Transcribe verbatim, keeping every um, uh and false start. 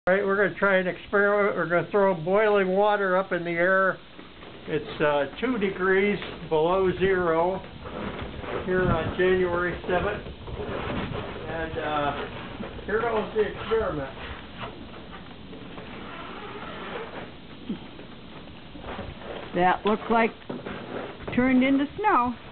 All right, we're going to try an experiment. We're going to throw boiling water up in the air. It's uh, two degrees below zero here on January seventh. And uh, here goes the experiment. That looks like turned into snow.